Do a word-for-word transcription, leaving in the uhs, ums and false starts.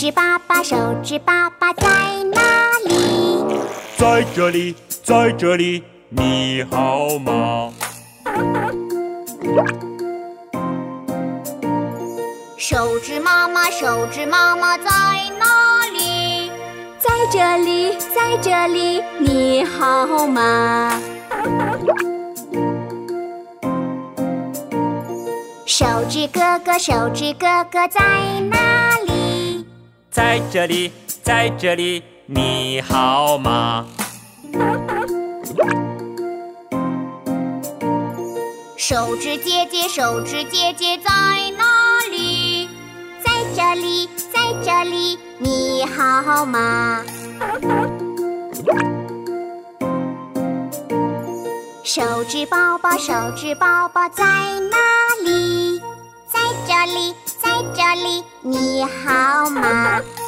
指爸爸，手指爸爸在哪里？ 在这里，在这里，你好吗？ 手指妈妈，手指妈妈在哪里？ 在这里，在这里，你好吗？ 手指哥哥，手指哥哥在哪里？ 在这里，在这里，你好吗？ 手指姐姐，手指姐姐在哪里？在这里，在这里，你好吗？手指宝宝，手指宝宝在哪里？在这里，在这里，你好吗？